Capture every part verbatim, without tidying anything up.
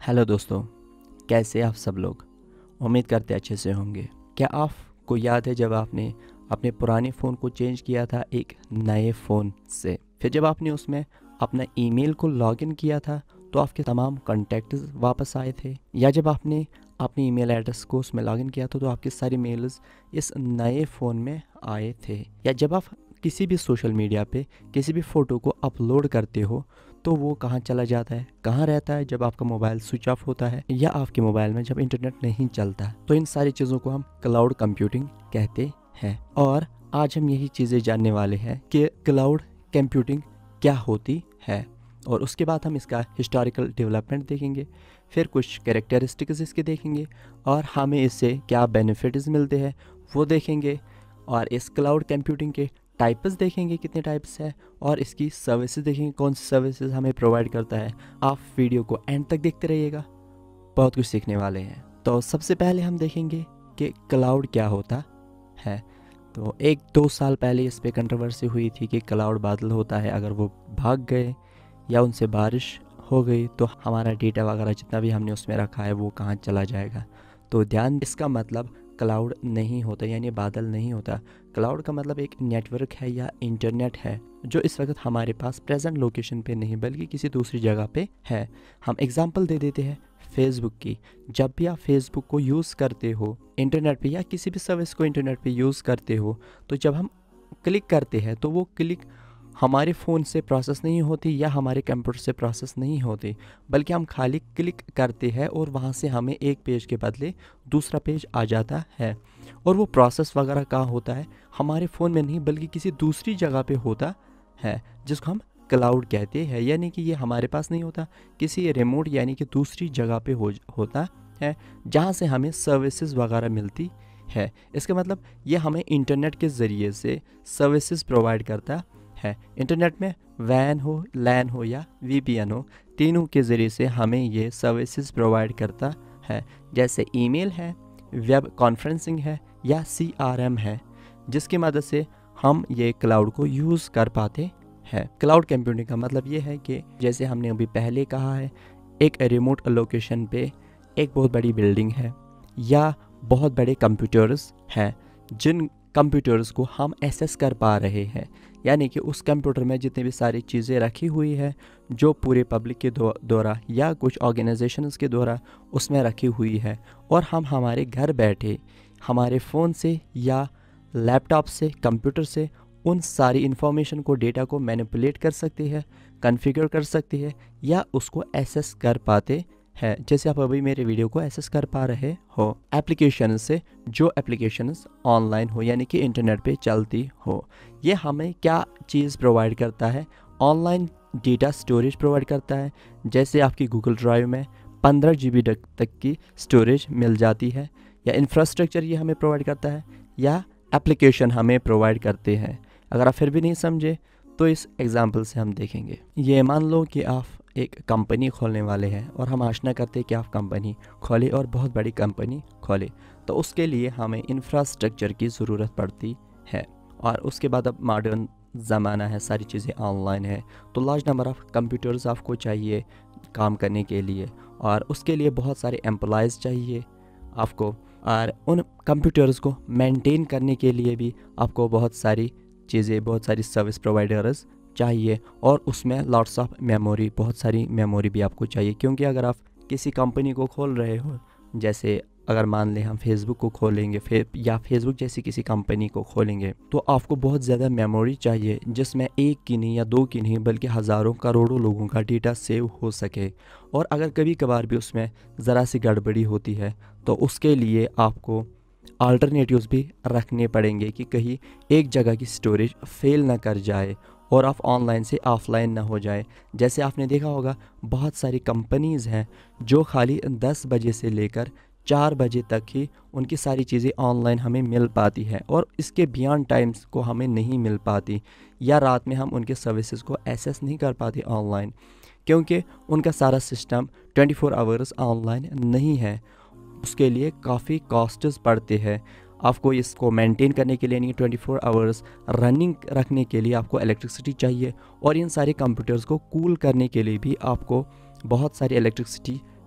Hello दोस्तों, कैसे आप सब लोग। उम्मीद करते अच्छे से होंगे। क्या आपको याद है जब आपने अपने पुराने फ़ोन को चेंज किया था एक नए फ़ोन से, फिर जब आपने उसमें अपना ईमेल को लॉगिन किया था तो आपके तमाम कॉन्टैक्ट्स वापस आए थे, या जब आपने अपने ईमेल एड्रेस को उसमें लॉगिन किया था तो आपके सारे मेल्स इस नए फ़ोन में आए थे, या जब आप किसी भी सोशल मीडिया पे किसी भी फ़ोटो को अपलोड करते हो तो वो कहाँ चला जाता है, कहाँ रहता है जब आपका मोबाइल स्विच ऑफ होता है या आपके मोबाइल में जब इंटरनेट नहीं चलता। तो इन सारी चीज़ों को हम क्लाउड कंप्यूटिंग कहते हैं। और आज हम यही चीज़ें जानने वाले हैं कि क्लाउड कंप्यूटिंग क्या होती है, और उसके बाद हम इसका हिस्टोरिकल डेवलपमेंट देखेंगे, फिर कुछ कैरेक्टरिस्टिक्स इसके देखेंगे और हमें इससे क्या बेनिफिट्स मिलते हैं वो देखेंगे, और इस क्लाउड कंप्यूटिंग के टाइप्स देखेंगे कितने टाइप्स है, और इसकी सर्विसेज देखेंगे कौन सी सर्विसेज हमें प्रोवाइड करता है। आप वीडियो को एंड तक देखते रहिएगा, बहुत कुछ सीखने वाले हैं। तो सबसे पहले हम देखेंगे कि क्लाउड क्या होता है। तो एक दो साल पहले इस पर कंट्रोवर्सी हुई थी कि क्लाउड बादल होता है, अगर वो भाग गए या उनसे बारिश हो गई तो हमारा डेटा वगैरह जितना भी हमने उसमें रखा है वो कहाँ चला जाएगा। तो ध्यान, इसका मतलब क्लाउड नहीं होता, यानी बादल नहीं होता। क्लाउड का मतलब एक नेटवर्क है या इंटरनेट है जो इस वक्त हमारे पास प्रेजेंट लोकेशन पे नहीं बल्कि किसी दूसरी जगह पे है। हम एग्जांपल दे देते हैं फेसबुक की। जब भी आप फेसबुक को यूज़ करते हो इंटरनेट पे या किसी भी सर्विस को इंटरनेट पे यूज़ करते हो, तो जब हम क्लिक करते हैं तो वो क्लिक हमारे फ़ोन से प्रोसेस नहीं होती या हमारे कंप्यूटर से प्रोसेस नहीं होती, बल्कि हम खाली क्लिक करते हैं और वहाँ से हमें एक पेज के बदले दूसरा पेज आ जाता है। और वो प्रोसेस वगैरह कहाँ होता है, हमारे फ़ोन में नहीं बल्कि किसी दूसरी जगह पे होता है, जिसको हम क्लाउड कहते हैं। यानी कि ये हमारे पास नहीं होता, किसी रिमोट यानी कि दूसरी जगह पे हो होता है जहाँ से हमें सर्विसेज वगैरह मिलती है। इसका मतलब ये हमें इंटरनेट के ज़रिए से सर्विसेज प्रोवाइड करता है। इंटरनेट में वैन हो, लैन हो या वीपीएन हो, तीनों के ज़रिए से हमें ये सर्विसेज प्रोवाइड करता है। जैसे ईमेल है, वेब कॉन्फ्रेंसिंग है या सीआरएम है, जिसकी मदद से हम ये क्लाउड को यूज़ कर पाते हैं। क्लाउड कंप्यूटिंग का मतलब ये है कि जैसे हमने अभी पहले कहा है, एक रिमोट लोकेशन पे एक बहुत बड़ी बिल्डिंग है या बहुत बड़े कंप्यूटर्स हैं, जिन कंप्यूटर्स को हम एक्सेस कर पा रहे हैं। यानी कि उस कंप्यूटर में जितनी भी सारी चीज़ें रखी हुई है जो पूरे पब्लिक के द्वारा या कुछ ऑर्गेनाइजेशंस के द्वारा उसमें रखी हुई है, और हम हमारे घर बैठे हमारे फ़ोन से या लैपटॉप से, कंप्यूटर से उन सारी इन्फॉर्मेशन को, डेटा को मैनिपुलेट कर सकते हैं, कॉन्फ़िगर कर सकते हैं या उसको एक्सेस कर पाते है। जैसे आप अभी मेरे वीडियो को एक्सेस कर पा रहे हो एप्लीकेशन से, जो एप्लीकेशंस ऑनलाइन हो यानी कि इंटरनेट पे चलती हो। ये हमें क्या चीज़ प्रोवाइड करता है, ऑनलाइन डेटा स्टोरेज प्रोवाइड करता है। जैसे आपकी गूगल ड्राइव में पंद्रह जी बी तक की स्टोरेज मिल जाती है, या इंफ्रास्ट्रक्चर ये हमें प्रोवाइड करता है, या एप्लीकेशन हमें प्रोवाइड करते हैं। अगर आप फिर भी नहीं समझे तो इस एग्जाम्पल से हम देखेंगे। ये मान लो कि आप एक कंपनी खोलने वाले हैं और हम आशना करते हैं कि आप कंपनी खोले और बहुत बड़ी कंपनी खोले, तो उसके लिए हमें इंफ्रास्ट्रक्चर की ज़रूरत पड़ती है। और उसके बाद अब मॉडर्न ज़माना है, सारी चीज़ें ऑनलाइन है, तो लार्ज नंबर ऑफ़ कंप्यूटर्स आपको चाहिए काम करने के लिए, और उसके लिए बहुत सारे एम्प्लॉयज़ चाहिए आपको, और उन कंप्यूटर्स को मेंटेन करने के लिए भी आपको बहुत सारी चीज़ें, बहुत सारी सर्विस प्रोवाइडर्स चाहिए, और उसमें लॉट्स ऑफ मेमोरी, बहुत सारी मेमोरी भी आपको चाहिए। क्योंकि अगर आप किसी कंपनी को खोल रहे हो, जैसे अगर मान लें हम फेसबुक को खोलेंगे फिर या फेसबुक जैसी किसी कंपनी को खोलेंगे, तो आपको बहुत ज़्यादा मेमोरी चाहिए जिसमें एक की नहीं या दो की नहीं बल्कि हज़ारों करोड़ों लोगों का डेटा सेव हो सके। और अगर कभी कभार भी उसमें ज़रा सी गड़बड़ी होती है तो उसके लिए आपको अल्टरनेटिव्स भी रखने पड़ेंगे कि कहीं एक जगह की स्टोरेज फेल ना कर जाए और आप ऑनलाइन से ऑफ़लाइन ना हो जाए। जैसे आपने देखा होगा बहुत सारी कंपनीज़ हैं जो खाली दस बजे से लेकर चार बजे तक ही उनकी सारी चीज़ें ऑनलाइन हमें मिल पाती है, और इसके बियॉन्ड टाइम्स को हमें नहीं मिल पाती, या रात में हम उनके सर्विसेज को एक्सेस नहीं कर पाते ऑनलाइन, क्योंकि उनका सारा system twenty four hours online नहीं है। उसके लिए काफ़ी कॉस्ट्स पड़ते हैं। आपको इसको मेंटेन करने के लिए नहीं, ट्वेंटी फोर आवर्स रनिंग रखने के लिए आपको इलेक्ट्रिसिटी चाहिए, और इन सारे कंप्यूटर्स को कूल करने के लिए भी आपको बहुत सारी इलेक्ट्रिसिटी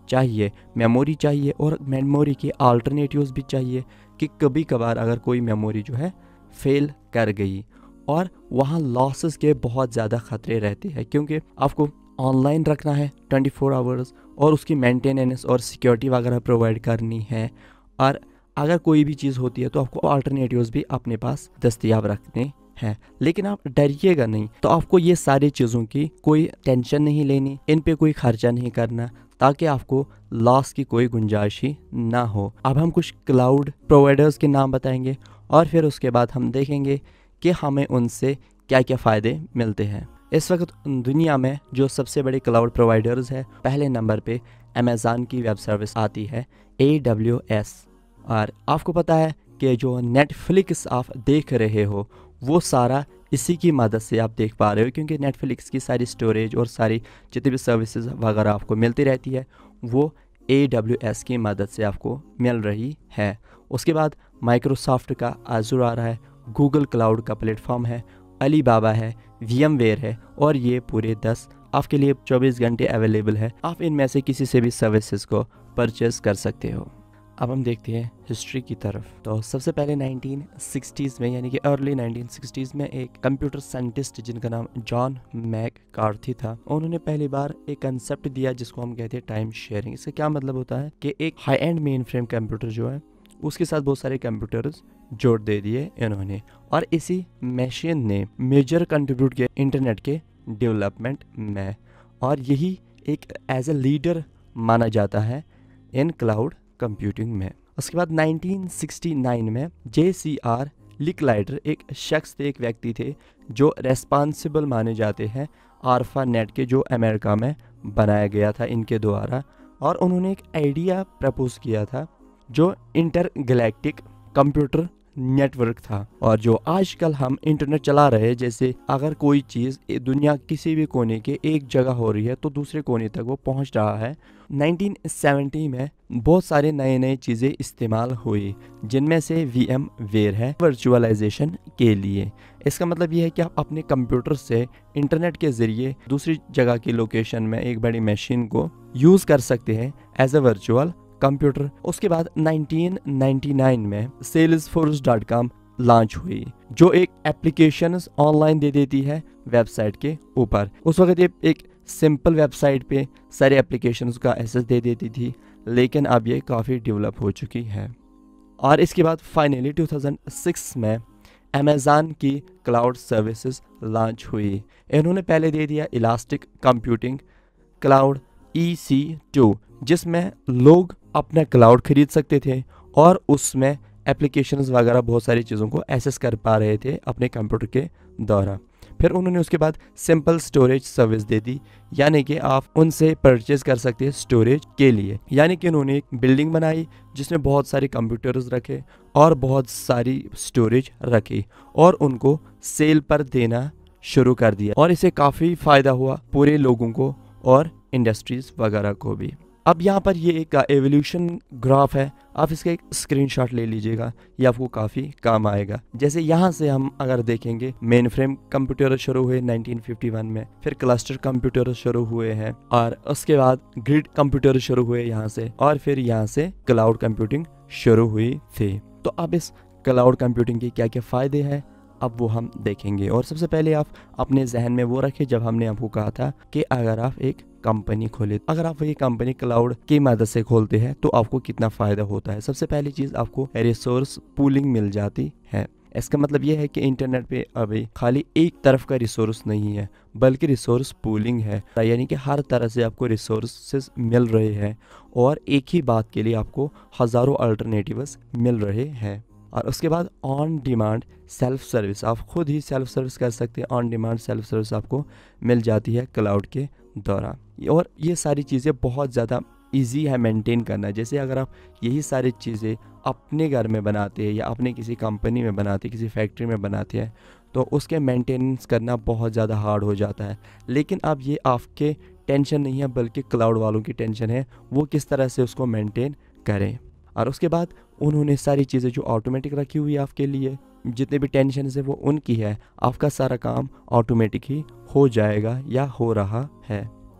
चाहिए, मेमोरी चाहिए और मेमोरी के अल्टरनेटिव्स भी चाहिए कि कभी कभार अगर कोई मेमोरी जो है फेल कर गई और वहाँ लॉसेस के बहुत ज़्यादा ख़तरे रहते हैं, क्योंकि आपको ऑनलाइन रखना है ट्वेंटी फोर आवर्स और उसकी मेंटेनेंस और सिक्योरिटी वगैरह प्रोवाइड करनी है। और अगर कोई भी चीज़ होती है तो आपको अल्टरनेटिव्स भी अपने पास दस्तयाब रखने हैं। लेकिन आप डरिएगा नहीं, तो आपको ये सारी चीज़ों की कोई टेंशन नहीं लेनी, इन पे कोई खर्चा नहीं करना, ताकि आपको लॉस की कोई गुंजाइश ही ना हो। अब हम कुछ क्लाउड प्रोवाइडर्स के नाम बताएंगे और फिर उसके बाद हम देखेंगे कि हमें उनसे क्या क्या फ़ायदे मिलते हैं। इस वक्त दुनिया में जो सबसे बड़े क्लाउड प्रोवाइडर्स है, पहले नंबर पे अमेज़ॉन की वेब सर्विस आती है ए डब्ल्यू एस। और आपको पता है कि जो नेटफ्लिक्स आप देख रहे हो वो सारा इसी की मदद से आप देख पा रहे हो, क्योंकि नेटफ्लिक्स की सारी स्टोरेज और सारी जितनी भी सर्विसेज वगैरह आपको मिलती रहती है वो ए डब्ल्यू एस की मदद से आपको मिल रही है। उसके बाद माइक्रोसॉफ्ट का आज़ूर आ रहा है, गूगल क्लाउड का प्लेटफॉर्म है, अली बाबा है, वीएमवेयर है और ये पूरे दस आपके लिए चौबीस घंटे अवेलेबल है। आप इनमें से किसी से भी सर्विसेज को परचेज कर सकते हो। अब हम देखते हैं हिस्ट्री की तरफ। तो सबसे पहले नाइनटीन सिक्सटीज़ में, यानी कि अर्ली नाइनटीन सिक्सटीज़ में एक कंप्यूटर साइंटिस्ट जिनका नाम जॉन मैककार्थी था, उन्होंने पहली बार एक कंसेप्ट दिया जिसको हम कहते हैं टाइम शेयरिंग। इसका क्या मतलब होता है कि एक high end mainframe computer जो है उसके साथ बहुत सारे कंप्यूटर्स जोड़ दे दिए इन्होंने, और इसी मशीन ने मेजर कंट्रीब्यूट किया इंटरनेट के डेवलपमेंट में, और यही एक एज ए लीडर माना जाता है इन क्लाउड कंप्यूटिंग में। उसके बाद नाइनटीन सिक्सटी नाइन में जे सी आर लिकलाइडर एक शख्स थे, एक व्यक्ति थे जो रेस्पॉन्सिबल माने जाते हैं आर्फा नेट के, जो अमेरिका में बनाया गया था इनके द्वारा। और उन्होंने एक आइडिया प्रपोज किया था जो इंटरगैलेक्टिक कंप्यूटर नेटवर्क था। और जो आजकल हम इंटरनेट चला रहे हैं, जैसे अगर कोई चीज़ दुनिया किसी भी कोने के एक जगह हो रही है तो दूसरे कोने तक वो पहुंच रहा है। नाइनटीन सेवेंटी में बहुत सारे नए नए चीज़ें इस्तेमाल हुई, जिनमें से वी एम वेयर है वर्चुअलाइजेशन के लिए। इसका मतलब ये है कि आप अपने कंप्यूटर से इंटरनेट के ज़रिए दूसरी जगह की लोकेशन में एक बड़ी मशीन को यूज़ कर सकते हैं एज ए वर्चुअल कंप्यूटर। उसके बाद नाइनटीन नाइंटी नाइन में सेल्सफोर्स डॉट कॉम लॉन्च हुई, जो एक एप्लीकेशंस ऑनलाइन दे देती है वेबसाइट के ऊपर। उस वक्त ये एक सिंपल वेबसाइट पे सारे एप्लीकेशंस का एक्सेस दे देती थी, लेकिन अब ये काफ़ी डेवलप हो चुकी है। और इसके बाद फाइनली टू थाउजेंड सिक्स में अमेज़ॉन की क्लाउड सर्विसेज लॉन्च हुई। इन्होंने पहले दे दिया elastic computing cloud E C two, जिसमें लोग अपना क्लाउड खरीद सकते थे और उसमें एप्लीकेशंस वगैरह बहुत सारी चीज़ों को एक्सेस कर पा रहे थे अपने कंप्यूटर के द्वारा। फिर उन्होंने उसके बाद सिंपल स्टोरेज सर्विस दे दी, यानी कि आप उनसे परचेज कर सकते हैं स्टोरेज के लिए। यानी कि उन्होंने एक बिल्डिंग बनाई जिसमें बहुत सारे कंप्यूटर्स रखे और बहुत सारी स्टोरेज रखी और उनको सेल पर देना शुरू कर दिया, और इससे काफ़ी फ़ायदा हुआ पूरे लोगों को और इंडस्ट्रीज वगैरह को भी। अब यहाँ पर ये एक एवोल्यूशन ग्राफ है, आप इसका एक स्क्रीनशॉट ले लीजिएगा, ये आपको काफ़ी काम आएगा। जैसे यहाँ से हम अगर देखेंगे, मेन फ्रेम कंप्यूटर शुरू हुए नाइनटीन फिफ्टी वन में, फिर क्लस्टर कंप्यूटर शुरू हुए हैं और उसके बाद ग्रिड कंप्यूटर शुरू हुए यहाँ से, और फिर यहाँ से क्लाउड कंप्यूटिंग शुरू हुई थी। तो अब इस क्लाउड कंप्यूटिंग के क्या क्या फ़ायदे हैं अब वो हम देखेंगे। और सबसे पहले आप अपने जहन में वो रखें जब हमने आपको कहा था कि अगर आप एक कंपनी खोले, अगर आप ये कंपनी क्लाउड की मदद से खोलते हैं तो आपको कितना फ़ायदा होता है। सबसे पहली चीज़, आपको रिसोर्स पूलिंग मिल जाती है। इसका मतलब ये है कि इंटरनेट पे अभी खाली एक तरफ का रिसोर्स नहीं है, बल्कि रिसोर्स पूलिंग है, यानी कि हर तरह से आपको रिसोर्सेज मिल रहे हैं और एक ही बात के लिए आपको हज़ारों अल्टरनेटिव्स मिल रहे हैं। और उसके बाद ऑन डिमांड सेल्फ सर्विस, आप खुद ही सेल्फ सर्विस कर सकते हैं। ऑन डिमांड सेल्फ सर्विस आपको मिल जाती है क्लाउड के द्वारा, और ये सारी चीज़ें बहुत ज़्यादा इजी है मेंटेन करना। जैसे अगर आप यही सारी चीज़ें अपने घर में बनाते हैं या अपने किसी कंपनी में बनाते हैं, किसी फैक्ट्री में बनाते हैं, तो उसके मेंटेनेंस करना बहुत ज़्यादा हार्ड हो जाता है। लेकिन अब ये आपके टेंशन नहीं है, बल्कि क्लाउड वालों की टेंशन है, वो किस तरह से उसको मेंटेन करें। और उसके बाद उन्होंने सारी चीज़ें जो ऑटोमेटिक रखी हुई है आपके लिए, जितने भी टेंशन है वो उनकी है, आपका सारा काम ऑटोमेटिक ही हो जाएगा या हो रहा है।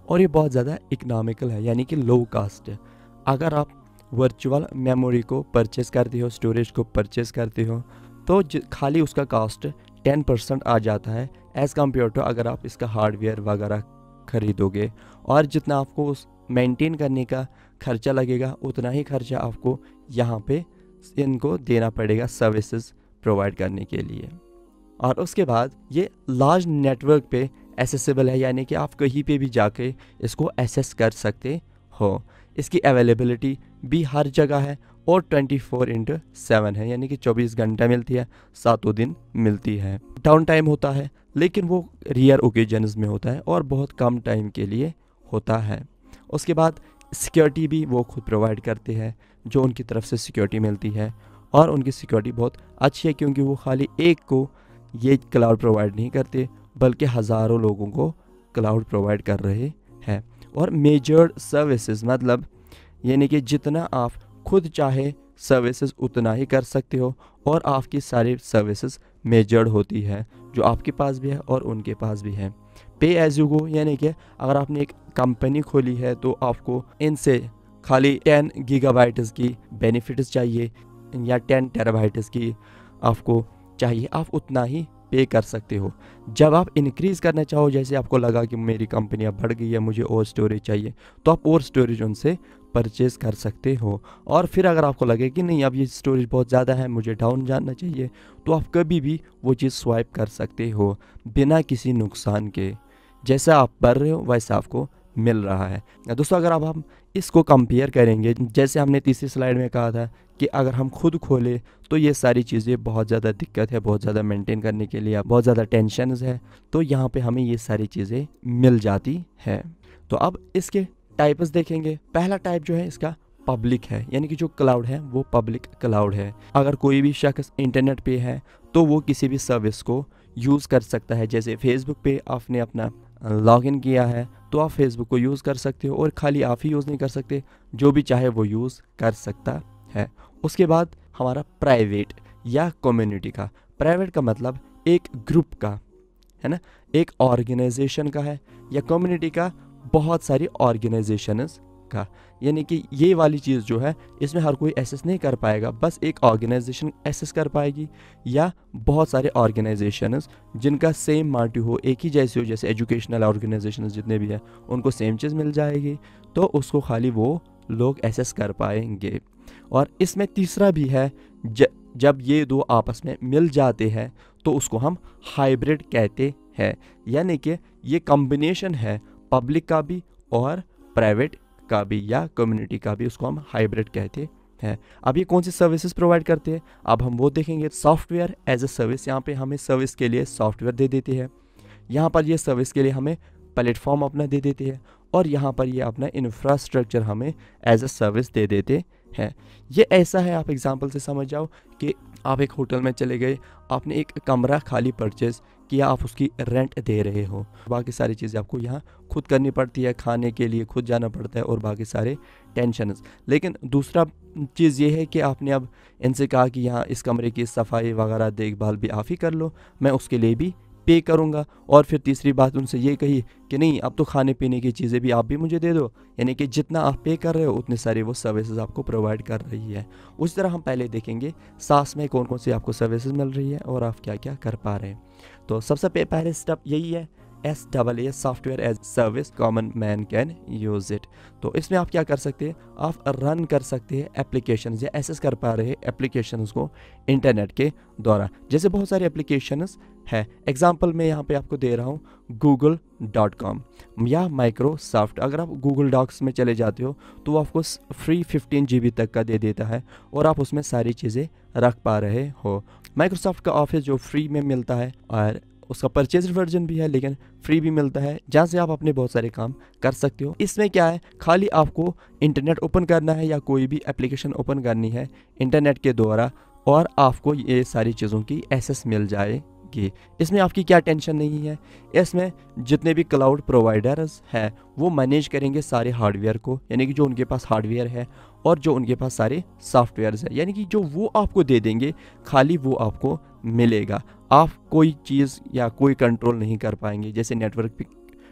और ये बहुत ज़्यादा इकनॉमिकल है, यानी कि लो कास्ट है। अगर आप वर्चुअल मेमोरी को परचेस करते हो, स्टोरेज को परचेस करते हो, तो खाली उसका कास्ट टेन परसेंट आ जाता है एज़ कम्पेयर टू अगर आप इसका हार्डवेयर वगैरह ख़रीदोगे। और जितना आपको उस मेंटेन करने का खर्चा लगेगा उतना ही खर्चा आपको यहाँ पे इनको देना पड़ेगा सर्विसेज प्रोवाइड करने के लिए। और उसके बाद ये लार्ज नेटवर्क पे एसेसिबल है, यानी कि आप कहीं पे भी जाके इसको एसेस कर सकते हो। इसकी अवेलेबिलिटी भी हर जगह है और ट्वेंटी फोर इंटू सेवन है, यानी कि चौबीस घंटा मिलती है, सातों दिन मिलती है। डाउन टाइम होता है लेकिन वो रियर ओकेजन्स में होता है और बहुत कम टाइम के लिए होता है। उसके बाद सिक्योरिटी भी वो खुद प्रोवाइड करते हैं, जो उनकी तरफ से सिक्योरिटी मिलती है, और उनकी सिक्योरिटी बहुत अच्छी है क्योंकि वो खाली एक को ये क्लाउड प्रोवाइड नहीं करते बल्कि हज़ारों लोगों को क्लाउड प्रोवाइड कर रहे हैं। और मेजर्ड सर्विसेज मतलब यानी कि जितना आप खुद चाहे सर्विसेज उतना ही कर सकते हो, और आपकी सारी सर्विसेज मेजर्ड होती है जो आपके पास भी है और उनके पास भी है। पे एज यू गो, यानी कि अगर आपने एक कंपनी खोली है तो आपको इनसे खाली टेन गीगाबाइट्स की बेनिफिट्स चाहिए या टेन टेराबाइट्स की आपको चाहिए, आप उतना ही पे कर सकते हो। जब आप इंक्रीज़ करना चाहो, जैसे आपको लगा कि मेरी कंपनी अब बढ़ गई है, मुझे और स्टोरेज चाहिए, तो आप और स्टोरेज उनसे परचेज़ कर सकते हो। और फिर अगर आपको लगे कि नहीं अब ये स्टोरेज बहुत ज़्यादा है, मुझे डाउन जाना चाहिए, तो आप कभी भी वो चीज़ स्वाइप कर सकते हो बिना किसी नुकसान के। जैसा आप भर रहे हो वैसा आपको मिल रहा है। दोस्तों अगर अब हम इसको कंपेयर करेंगे, जैसे हमने तीसरी स्लाइड में कहा था कि अगर हम खुद खोलें तो ये सारी चीज़ें बहुत ज़्यादा दिक्कत है, बहुत ज़्यादा मेंटेन करने के लिए बहुत ज़्यादा टेंशन है, तो यहाँ पे हमें ये सारी चीज़ें मिल जाती है। तो अब इसके टाइप्स देखेंगे। पहला टाइप जो है इसका पब्लिक है, यानी कि जो क्लाउड है वो पब्लिक क्लाउड है। अगर कोई भी शख्स इंटरनेट पे है तो वो किसी भी सर्विस को यूज़ कर सकता है। जैसे फेसबुक पे आपने अपना लॉगिन किया है तो आप फेसबुक को यूज़ कर सकते हो, और खाली आप ही यूज़ नहीं कर सकते, जो भी चाहे वो यूज़ कर सकता है। उसके बाद हमारा प्राइवेट या कम्युनिटी का। प्राइवेट का मतलब एक ग्रुप का है ना, एक ऑर्गेनाइजेशन का है, या कम्युनिटी का बहुत सारी ऑर्गेनाइजेशंस का। यानी कि ये वाली चीज़ जो है इसमें हर कोई एसेस नहीं कर पाएगा, बस एक ऑर्गेनाइजेशन एसेस कर पाएगी, या बहुत सारे ऑर्गेनाइजेशंस जिनका सेम मोटिव हो, एक ही जैसे हो, जैसे एजुकेशनल ऑर्गेनाइजेशंस जितने भी हैं उनको सेम चीज़ मिल जाएगी, तो उसको खाली वो लोग एसेस कर पाएंगे। और इसमें तीसरा भी है, ज, जब ये दो आपस में मिल जाते हैं तो उसको हम हाइब्रिड कहते हैं, यानी कि ये कॉम्बिनेशन है पब्लिक का भी और प्राइवेट का भी या कम्युनिटी का भी, उसको हम हाइब्रिड कहते हैं। अब ये कौन सी सर्विसेज प्रोवाइड करते हैं, अब हम वो देखेंगे। सॉफ्टवेयर एज ए सर्विस, यहाँ पे हमें सर्विस के लिए सॉफ्टवेयर दे देते हैं, यहाँ पर ये सर्विस के लिए हमें प्लेटफॉर्म अपना दे देते हैं, और यहाँ पर ये अपना इंफ्रास्ट्रक्चर हमें एज ए सर्विस दे देते हैं। ये ऐसा है, आप एग्जांपल से समझ जाओ कि आप एक होटल में चले गए, आपने एक कमरा खाली परचेज किया, आप उसकी रेंट दे रहे हो, बाकी सारी चीज़ें आपको यहाँ खुद करनी पड़ती है, खाने के लिए खुद जाना पड़ता है और बाकी सारे टेंशन्स। लेकिन दूसरा चीज़ ये है कि आपने अब इनसे कहा कि यहाँ इस कमरे की सफाई वगैरह देखभाल भी आप ही कर लो, मैं उसके लिए भी पे करूँगा। और फिर तीसरी बात उनसे ये कही कि नहीं अब तो खाने पीने की चीज़ें भी आप भी मुझे दे दो, यानी कि जितना आप पे कर रहे हो उतने सारी वो सर्विसेज आपको प्रोवाइड कर रही है। उस तरह हम पहले देखेंगे सास में कौन कौन सी आपको सर्विसेज मिल रही है और आप क्या क्या कर पा रहे हैं। तो सबसे पहले स्टेप यही है, S double A software as service, common man can use it. तो इसमें आप क्या कर सकते हैं, आप रन कर सकते हैं एप्लीकेशंस या एक्सेस कर पा रहे हैं एप्लीकेशंस को इंटरनेट के द्वारा। जैसे बहुत सारे एप्लीकेशंस है, एग्जांपल मैं यहाँ पे आपको दे रहा हूँ गूगल डॉट कॉम या माइक्रोसॉफ्ट। अगर आप गूगल डॉक्स में चले जाते हो तो वो आपको फ्री फिफ्टीन जी बी तक का दे देता है और आप उसमें सारी चीज़ें रख पा रहे हो। माइक्रोसॉफ्ट का ऑफिस जो फ्री में मिलता है और उसका परचेज वर्जन भी है लेकिन फ्री भी मिलता है, जहाँ से आप अपने बहुत सारे काम कर सकते हो। इसमें क्या है, खाली आपको इंटरनेट ओपन करना है या कोई भी एप्लीकेशन ओपन करनी है इंटरनेट के द्वारा और आपको ये सारी चीज़ों की एक्सेस मिल जाएगी। इसमें आपकी क्या टेंशन नहीं है, इसमें जितने भी क्लाउड प्रोवाइडर्स हैं वो मैनेज करेंगे सारे हार्डवेयर को, यानी कि जो उनके पास हार्डवेयर है और जो उनके पास सारे सॉफ्टवेयर्स है, यानी कि जो वो आपको दे देंगे खाली वो आपको मिलेगा। आप कोई चीज़ या कोई कंट्रोल नहीं कर पाएंगे। जैसे नेटवर्क पे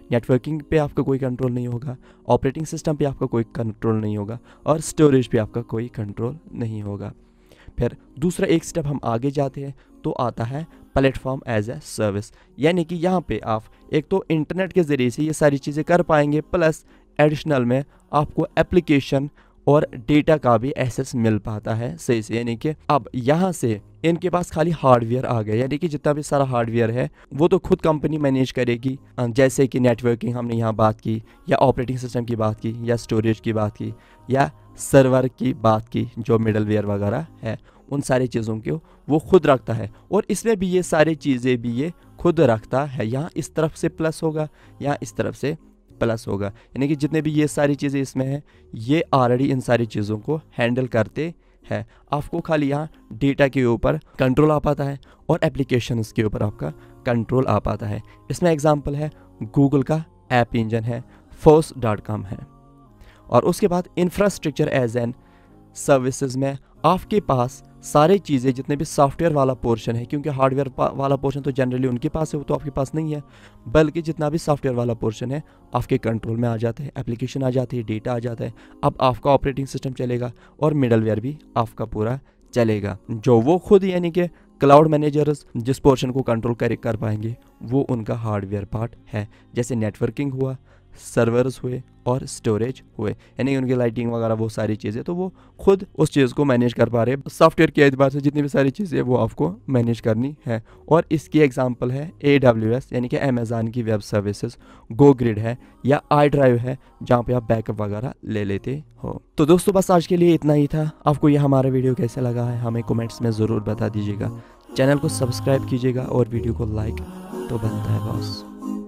नेटवर्किंग पे आपका कोई कंट्रोल नहीं होगा, ऑपरेटिंग सिस्टम पे आपका कोई कंट्रोल नहीं होगा और स्टोरेज पे आपका कोई कंट्रोल नहीं होगा। फिर दूसरा एक स्टेप हम आगे जाते हैं तो आता है प्लेटफॉर्म एज ए सर्विस, यानी कि यहाँ पे आप एक तो इंटरनेट के ज़रिए से ये सारी चीज़ें कर पाएंगे, प्लस एडिशनल में आपको एप्लीकेशन और डेटा का भी एक्सेस मिल पाता है सही से। यानी कि अब यहाँ से इनके पास खाली हार्डवेयर आ गया, यानी कि जितना भी सारा हार्डवेयर है वो तो खुद कंपनी मैनेज करेगी, जैसे कि नेटवर्किंग हमने यहाँ बात की, या ऑपरेटिंग सिस्टम की बात की, या स्टोरेज की बात की, या सर्वर की बात की, जो मिडलवेयर वगैरह है उन सारी चीज़ों को वो खुद रखता है। और इसमें भी ये सारी चीज़ें भी ये खुद रखता है। यहाँ इस तरफ से प्लस होगा, यहाँ इस तरफ से प्लस होगा, यानी कि जितने भी ये सारी चीज़ें इसमें हैं ये ऑलरेडी इन सारी चीज़ों को हैंडल करते हैं। आपको खाली यहाँ डेटा के ऊपर कंट्रोल आ पाता है और एप्लीकेशंस के ऊपर आपका कंट्रोल आ पाता है। इसमें एग्जांपल है गूगल का ऐप इंजन है, फोर्स डॉट कॉम है। और उसके बाद इंफ्रास्ट्रक्चर एज एन सर्विसेज में आपके पास सारी चीज़ें, जितने भी सॉफ्टवेयर वाला पोर्शन है, क्योंकि हार्डवेयर वाला पोर्शन तो जनरली उनके पास है, वो तो आपके पास नहीं है, बल्कि जितना भी सॉफ्टवेयर वाला पोर्शन है आपके कंट्रोल में आ जाते हैं, एप्लीकेशन आ जाती है, डेटा आ जाता है। अब आपका ऑपरेटिंग सिस्टम चलेगा और मिडलवेयर भी आपका पूरा चलेगा, जो वो खुद यानी कि क्लाउड मैनेजर्स जिस पोर्शन को कंट्रोल कर कर पाएंगे वो उनका हार्डवेयर पार्ट है। जैसे नेटवर्किंग हुआ, सर्वर्स हुए और स्टोरेज हुए, यानी उनकी लाइटिंग वगैरह वो सारी चीज़ें तो वो खुद उस चीज़ को मैनेज कर पा रहे हैं। सॉफ्टवेयर के एतबार से जितनी भी सारी चीज़ें वो आपको मैनेज करनी है। और इसकी एग्जांपल है ए डब्ल्यू एस, यानी कि अमेज़न की वेब सर्विसेज, गो ग्रिड है, या आई ड्राइव है, जहाँ पे आप बैकअप वगैरह ले लेते हो। तो दोस्तों बस आज के लिए इतना ही था। आपको ये हमारा वीडियो कैसे लगा है हमें कमेंट्स में ज़रूर बता दीजिएगा। चैनल को सब्सक्राइब कीजिएगा और वीडियो को लाइक तो बनता है बॉस।